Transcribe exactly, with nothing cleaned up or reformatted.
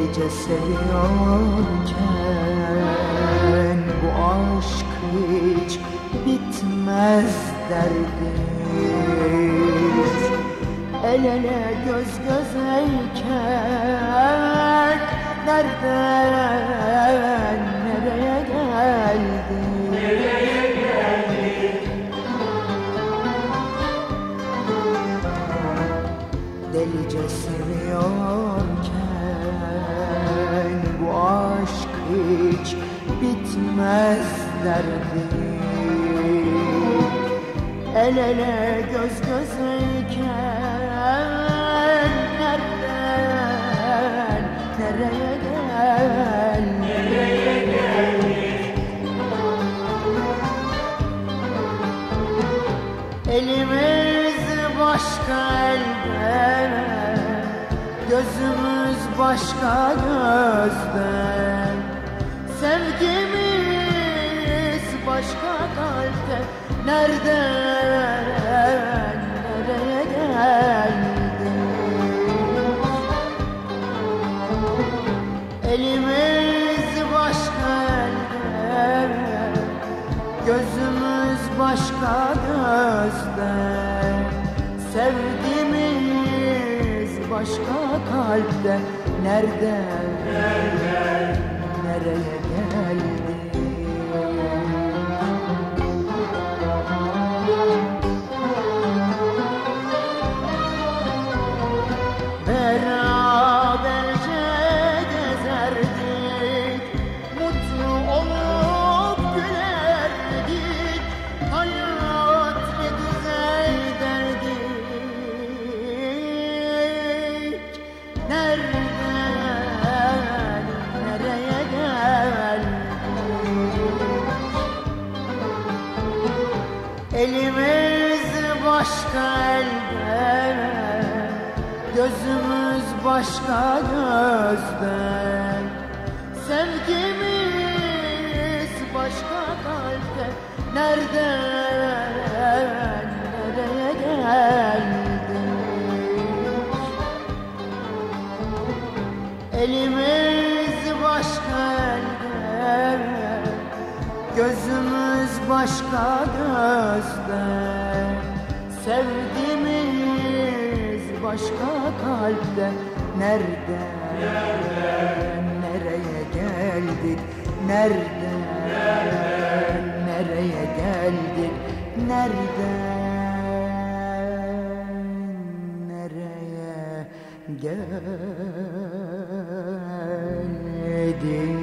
Delice seviyorken bu aşk hiç bitmez derdimiz. El ele göz gözeyken nereden nereye geldik? Nereye geldik? Delice seviyorken bu aşk hiç bitmez derdik. El ele göz gözeyken nereden nereye geldik? Nereye geldik? Elimiz başka elde, gözümüz başka gözde. Sevgimiz başka kalpte. Nereden nereye geldik? Elimiz başka elde, gözümüz başka gözde. Sevdiğimiz başka kalpte. Nereden nereden nereye geldik? Beraberce gezerdik, mutlu olup gülerdik, hayat ne güzel derdik. Nereden nereye geldik? Elimiz başka elde, gözümüz başka gözde. Sevgimiz başka kalpte. Nereden nereye geldik? Elimiz başka elde, gözümüz başka gözde. Sevdiğimiz başka kalpte. Nereden nereden nereye geldik? Nereden nereden nereye geldik? Nereden nereye geldik?